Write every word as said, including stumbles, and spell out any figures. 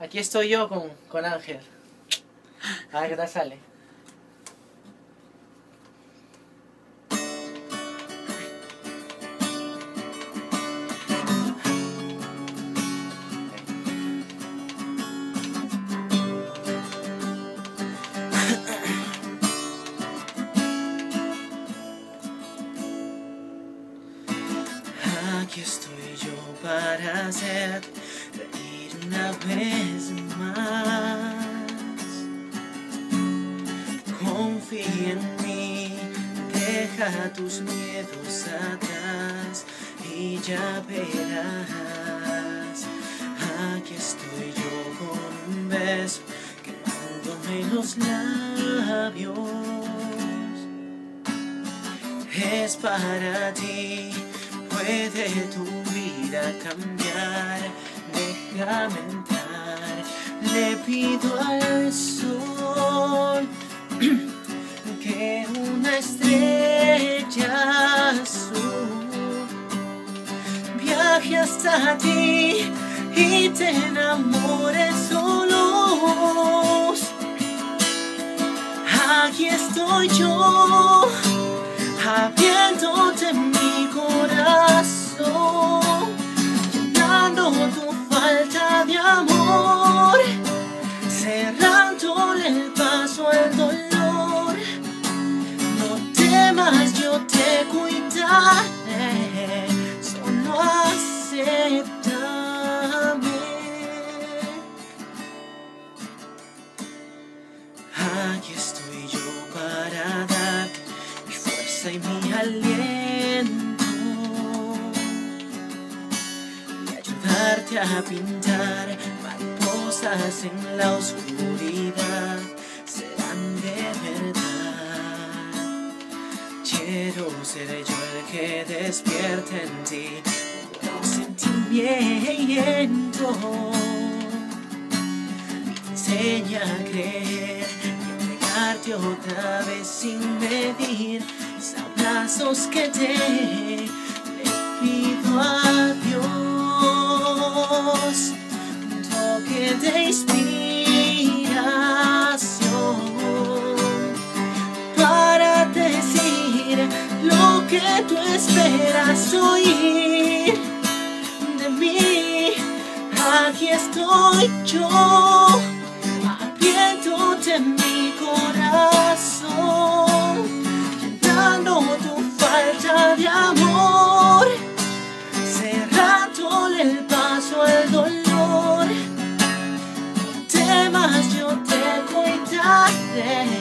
Aquí estoy yo con, con Ángel. A ver qué tal sale. Aquí estoy yo para hacer reír una vez más. Confía en mí, deja tus miedos atrás y ya verás. Aquí estoy yo con un beso quemándome los labios. Es para ti. Puede tu vida cambiar, déjame entrar. Le pido al sol que una estrella azul viaje hasta ti y te enamores solos. Aquí estoy yo, abriéndote mi corazón, llenando tu falta de amor, cerrándole el paso al dolor. No temas, yo te cuidaré, solo acéptame. Aquí estoy yo para darte mi fuerza y mi aliento y ayudarte a pintar mariposas en la oscuridad. Serán de verdad. Quiero ser yo el que despierte en ti un sentimiento. Enseña a creer y entregarte otra vez sin medir los abrazos que te le pido a Dios. Un toque de inspiración para decir lo que tú esperas oír de mí. Aquí estoy yo, abriéndote mi corazón, llenando tu falta de amor, cerrándole el paso al dolor. No temas, yo te cuidaré,